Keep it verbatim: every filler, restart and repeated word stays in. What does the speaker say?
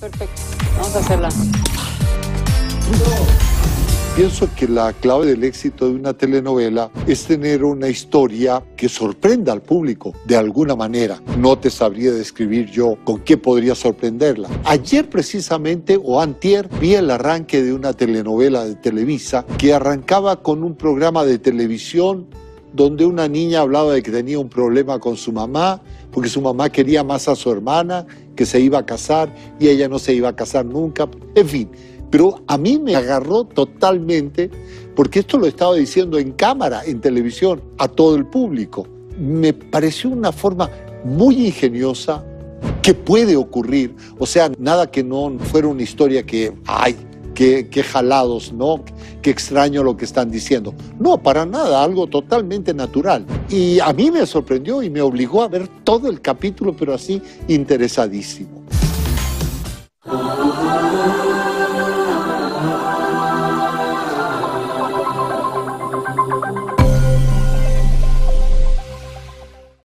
Perfecto, vamos a hacerla. Pienso que la clave del éxito de una telenovela es tener una historia que sorprenda al público de alguna manera. No te sabría describir yo con qué podría sorprenderla. Ayer precisamente, o antier, vi el arranque de una telenovela de Televisa que arrancaba con un programa de televisión donde una niña hablaba de que tenía un problema con su mamá, porque su mamá quería más a su hermana, que se iba a casar y ella no se iba a casar nunca. En fin. Pero a mí me agarró totalmente, porque esto lo estaba diciendo en cámara, en televisión, a todo el público. Me pareció una forma muy ingeniosa que puede ocurrir. O sea, nada que no fuera una historia que, ay, qué, qué jalados, ¿no? Qué extraño lo que están diciendo. No, para nada, algo totalmente natural. Y a mí me sorprendió y me obligó a ver todo el capítulo, pero así interesadísimo.